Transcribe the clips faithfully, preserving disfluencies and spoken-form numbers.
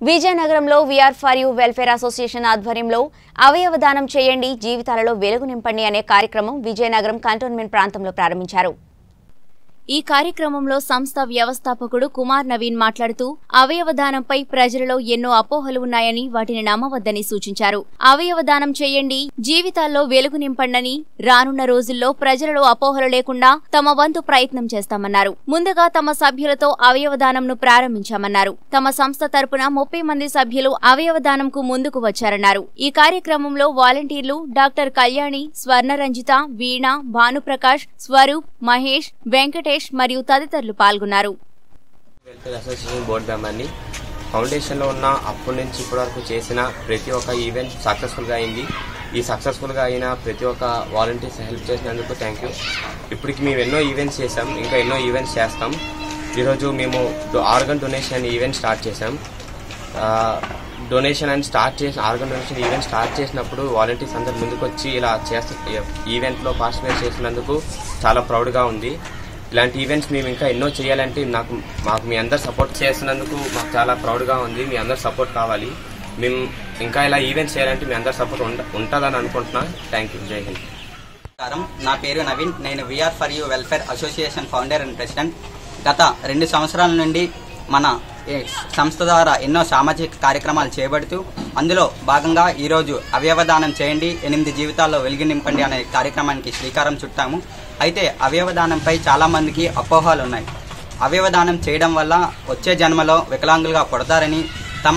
విజయనగరంలో we're for you welfare association ఆధ్వర్యంలో అవయవ దానం చేయండి జీవితాలలో వెలుగు నింపండి అనే కార్యక్రమం విజయనగరం కంటోన్మెంట్ ప్రాంతంలో ప్రారంభించారు। ఈ కార్యక్రమంలో సంస్థ వ్యవస్థాపకుడు కుమార్ నవీన్ మాట్లాడుతూ అవయవ దానంపై ప్రజలలో ఎన్నో అపోహలు ఉన్నాయని వాటిని నమ్మవద్దని సూచించారు। అవయవ దానం చేయండి జీవితాల్లో వెలుగు నింపండని రానున్న రోజుల్లో ప్రజలలో అపోహలు లేకుండా తమ వంతు ప్రయత్నం చేస్తామన్నారు। ముందుగా తమ సభ్యులతో అవయవ దానంను ప్రారంభించామన్నారు। తమ సంస్థ తరపున ముప్పై మంది సభ్యులు అవయవ దానంకు ముందుకు వచ్చారన్నారు। ఈ కార్యక్రమంలో వాలంటీర్లు డాక్టర్ కళ్యాణి, స్వర్ణరంజిత, వీణ, భానుప్రకాష్, స్వరూప్, మహేష్, వెంకటేష్ మరియు తదితరులు పాల్గొన్నారు। వెల్ఫేర్ అసోసియేషన్ బోర్డు మెంబర్ని ఫౌండేషన్ లో ఉన్న అప్పటి నుంచి ఇప్పటి వరకు చేసిన ప్రతి ఒక్క ఈవెంట్ సక్సెస్ఫుల్ గా అయింది। ఈ సక్సెస్ఫుల్ గా అయిన ప్రతి ఒక్క వాలంటీర్స్ హెల్ప్ చేసినందుకు థ్యాంక్ యూ। ఇప్పటికి మేము ఎన్నో ఈవెంట్స్ చేసాం, ఇంకా ఎన్నో ఈవెంట్స్ చేస్తాం। ఈరోజు మేము ఆర్గన్ డొనేషన్ ఈవెంట్ స్టార్ట్ చేసాం। డొనేషన్ అని స్టార్ట్ చేసిన ఆర్గన్ డొనేషన్ ఈవెంట్ స్టార్ట్ చేసినప్పుడు వాలంటీర్స్ అందరు ముందుకు వచ్చి ఇలా చేస్తే ఈవెంట్ లో పార్టిసిపేట్ చేసినందుకు చాలా ప్రౌడ్ గా ఉంది। ఇలాంటి ఈవెంట్స్ మేము ఇంకా ఎన్నో చేయాలంటే నాకు మాకు మీ అందరు సపోర్ట్ చేస్తున్నందుకు మాకు చాలా ప్రౌడ్గా ఉంది। మీ అందరు సపోర్ట్ కావాలి। మేము ఇంకా ఇలా ఈవెంట్స్ చేయాలంటే మీ అందరు సపోర్ట్ ఉంటుందని అనుకుంటున్నా। థ్యాంక్ యూ, జై హింద్। నా పేరు నవీన్, నేను we're for you welfare association founder and president. గత రెండు సంవత్సరాల నుండి మన సంస్థ ద్వారా ఎన్నో సామాజిక కార్యక్రమాలు చేపడుతూ అందులో భాగంగా ఈరోజు అవయవదానం చేయండి ఎనిమిది జీవితాల్లో వెలుగు నింపండి అనే కార్యక్రమానికి శ్రీకారం చుట్టాము। అయితే అవయవదానంపై చాలామందికి అపోహలు ఉన్నాయి। అవయవదానం చేయడం వల్ల వచ్చే జన్మలో వికలాంగులుగా పుడతారని, తమ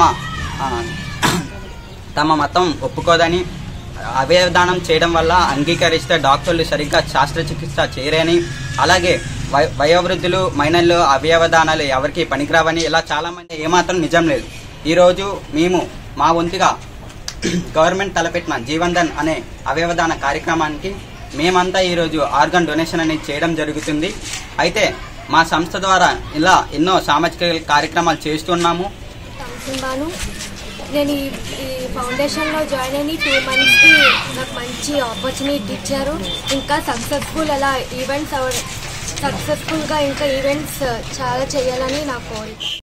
తమ మతం ఒప్పుకోదని, అవయవదానం చేయడం వల్ల అంగీకరిస్తే డాక్టర్లు సరిగ్గా శస్త్రచికిత్స చేయరని, అలాగే వయోవృద్ధులు, మైనర్లు అవయవదానాలు ఎవరికి పనికిరావని, ఇలా చాలామంది ఏమాత్రం నిజం లేదు। ఈరోజు మేము మా వంతుగా గవర్నమెంట్ తలపెట్టిన జీవన్ ధన్ అనే అవయవదాన కార్యక్రమానికి మేమంతా ఈరోజు ఆర్గన్ డొనేషన్ అనేది చేయడం జరుగుతుంది। అయితే మా సంస్థ ద్వారా ఇలా ఎన్నో సామాజిక కార్యక్రమాలు చేస్తున్నాము। నేను ఈ ఫౌండేషన్లో జాయిన్ అయిన టూ మంత్స్కి నాకు మంచి ఆపర్చునిటీ ఇచ్చారు। ఇంకా సక్సెస్ఫుల్ అలా ఈవెంట్స్ సక్సెస్ఫుల్గా ఇంకా ఈవెంట్స్ చాలా చేయాలని నా కోరిక।